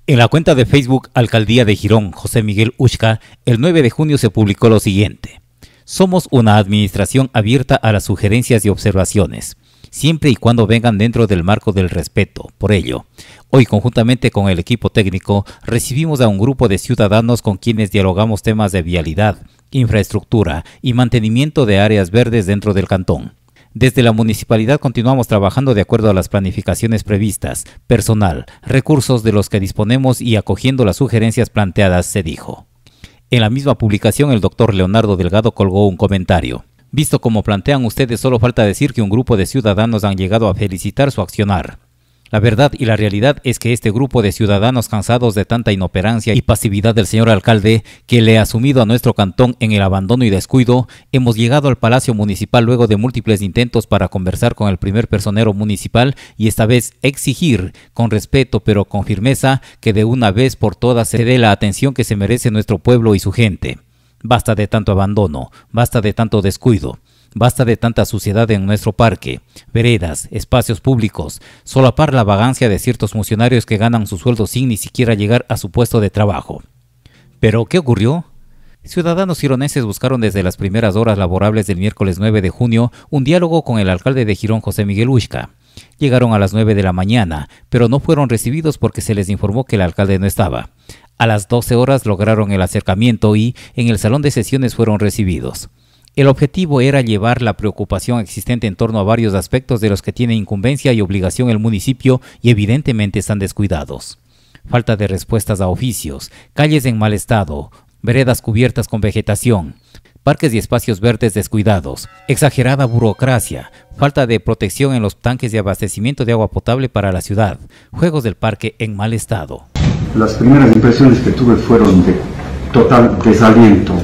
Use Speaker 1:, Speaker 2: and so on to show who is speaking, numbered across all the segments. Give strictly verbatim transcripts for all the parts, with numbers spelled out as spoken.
Speaker 1: En la cuenta de Facebook Alcaldía de Girón, José Miguel Ushka, el nueve de junio se publicó lo siguiente: somos una administración abierta a las sugerencias y observaciones, siempre y cuando vengan dentro del marco del respeto. Por ello, hoy conjuntamente con el equipo técnico recibimos a un grupo de ciudadanos con quienes dialogamos temas de vialidad, infraestructura y mantenimiento de áreas verdes dentro del cantón. Desde la municipalidad continuamos trabajando de acuerdo a las planificaciones previstas, personal, recursos de los que disponemos y acogiendo las sugerencias planteadas, se dijo. En la misma publicación, el doctor Leonardo Delgado colgó un comentario. Visto como plantean ustedes, solo falta decir que un grupo de ciudadanos han llegado a felicitar su accionar. La verdad y la realidad es que este grupo de ciudadanos, cansados de tanta inoperancia y pasividad del señor alcalde, que le ha sumido a nuestro cantón en el abandono y descuido, hemos llegado al Palacio Municipal luego de múltiples intentos para conversar con el primer personero municipal y esta vez exigir, con respeto pero con firmeza, que de una vez por todas se dé la atención que se merece nuestro pueblo y su gente. Basta de tanto abandono, basta de tanto descuido. Basta de tanta suciedad en nuestro parque, veredas, espacios públicos, solapar la vagancia de ciertos funcionarios que ganan su sueldo sin ni siquiera llegar a su puesto de trabajo. ¿Pero qué ocurrió? Ciudadanos gironenses buscaron desde las primeras horas laborables del miércoles nueve de junio un diálogo con el alcalde de Girón, José Miguel Ushka. Llegaron a las nueve de la mañana, pero no fueron recibidos porque se les informó que el alcalde no estaba. A las doce horas lograron el acercamiento y en el salón de sesiones fueron recibidos. El objetivo era llevar la preocupación existente en torno a varios aspectos de los que tiene incumbencia y obligación el municipio y evidentemente están descuidados. Falta de respuestas a oficios, calles en mal estado, veredas cubiertas con vegetación, parques y espacios verdes descuidados, exagerada burocracia, falta de protección en los tanques de abastecimiento de agua potable para la ciudad, juegos del parque en mal estado.
Speaker 2: Las primeras impresiones que tuve fueron de total desaliento.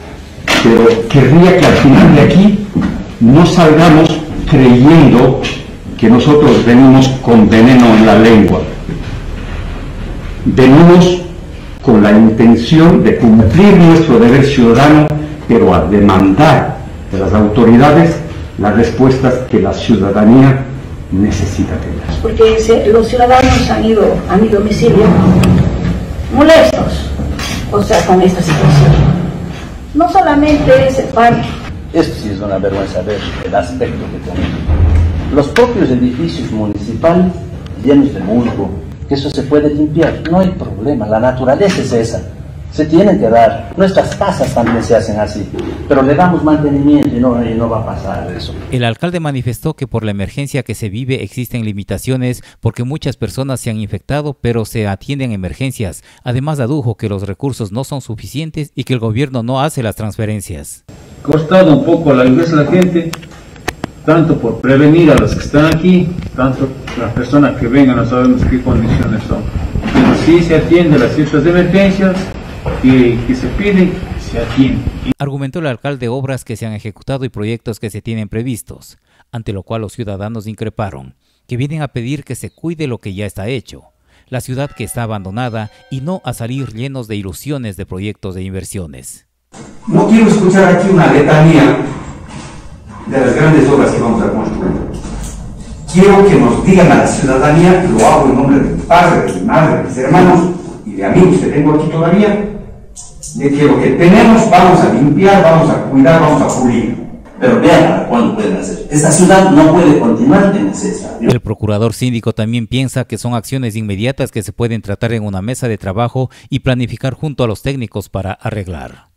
Speaker 2: Pero querría que al final de aquí no salgamos creyendo que nosotros venimos con veneno en la lengua. Venimos con la intención de cumplir nuestro deber ciudadano, pero a demandar de las autoridades las respuestas que la ciudadanía necesita tener.
Speaker 3: Porque se, los ciudadanos han ido a mi domicilio molestos, o sea, con esta situación. No solamente ese parque.
Speaker 4: Esto sí es una vergüenza ver el aspecto que tienen. Los propios edificios municipales llenos de musgo, que eso se puede limpiar, no hay problema, la naturaleza es esa. Se tienen que dar. Nuestras casas también se hacen así, pero le damos mantenimiento y no, y no va a pasar eso.
Speaker 1: El alcalde manifestó que por la emergencia que se vive existen limitaciones porque muchas personas se han infectado, pero se atienden emergencias. Además, adujo que los recursos no son suficientes y que el gobierno no hace las transferencias.
Speaker 5: Ha costado un poco a la iglesia de la gente, tanto por prevenir a los que están aquí, tanto las personas que vengan, no sabemos qué condiciones son. Pero sí se atiende las ciertas emergencias que, que se piden, se atienden.
Speaker 1: Argumentó el alcalde obras que se han ejecutado y proyectos que se tienen previstos, ante lo cual los ciudadanos increparon, que vienen a pedir que se cuide lo que ya está hecho, la ciudad que está abandonada y no a salir llenos de ilusiones de proyectos de inversiones.
Speaker 6: No quiero escuchar aquí una letanía de las grandes obras que vamos a construir. Quiero que nos digan a la ciudadanía, lo hago en nombre de mi padre, de mi madre, de mis hermanos y de amigos que tengo aquí todavía, de que lo que tenemos vamos a limpiar, vamos a cuidar, vamos a pulir.
Speaker 4: Pero vean cuándo pueden hacer. Esta ciudad no puede continuar en esa.
Speaker 1: El procurador síndico también piensa que son acciones inmediatas que se pueden tratar en una mesa de trabajo y planificar junto a los técnicos para arreglar.